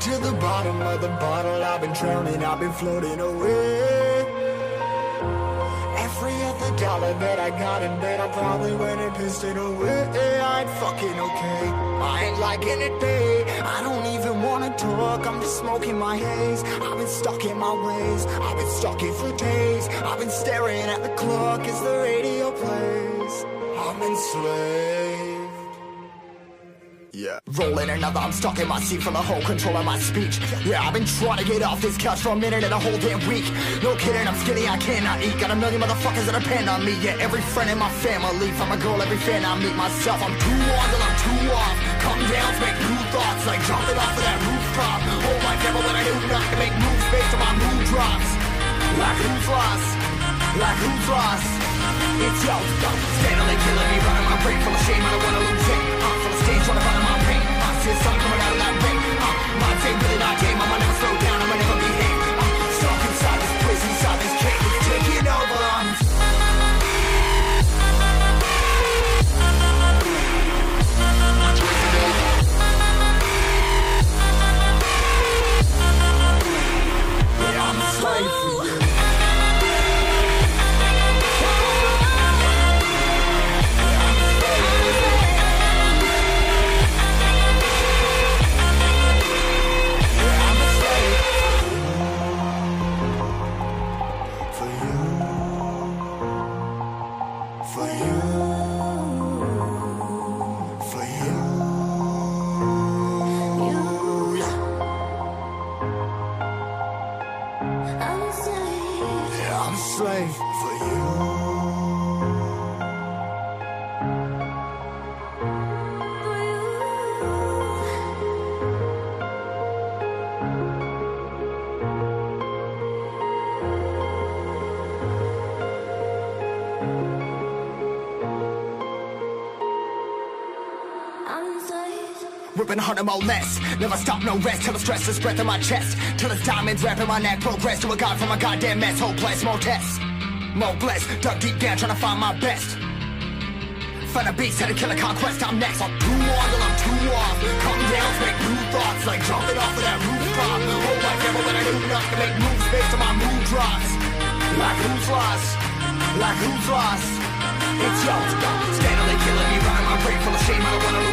to the bottom of the bottle, I've been drowning, I've been floating away. Every other dollar that I got in bed, I probably went and pissed it away. I ain't fucking okay, I ain't liking it, babe. I don't even wanna talk, I'm just smoking my haze. I've been stuck in my ways, I've been stuck here for days. I've been staring at the clock as the radio plays. I'm enslaved. Yeah. Rolling another, I'm stuck in my seat from the whole control of my speech. Yeah, I've been trying to get off this couch for a minute and a whole damn week. No kidding, I'm skinny, I cannot eat. Got a million motherfuckers that depend on me. Yeah, every friend in my family, from a girl, every fan I meet myself. I'm too on till I'm too off. Come down to make new thoughts, like jumping off of that rooftop. Whole life never when I do not to make moves based on my mood drops. Like who's lost? Like who's lost? It's yo, steadily killing me, running my brain full of shame. I don't wanna lose it. Full of stage, trying to find my pain. See the sun coming out of that rain. My day really not game. I'ma never slow down. I'ma never behave. Stuck inside this prison, inside this cage. It's taking over. Yeah, I'm a slave for you. I'm a slave for you. Ripping harder, more less. Never stop, no rest. Till the stress is breath in my chest. Till it's diamonds wrapping my neck. Progress to a god from a goddamn mess. Hopeless, more tests. More blessed. Dug deep down trying to find my best. Find a beast, had to kill a conquest. I'm next. I'm too on till I'm too off. Come down to make new thoughts. Like jumping off of that rooftop. Whole life never when I do not to make moves based on my mood drops. Like who's lost? Like who's lost? It's yo, steadily killing me, running my brain full of shame. I don't wanna lose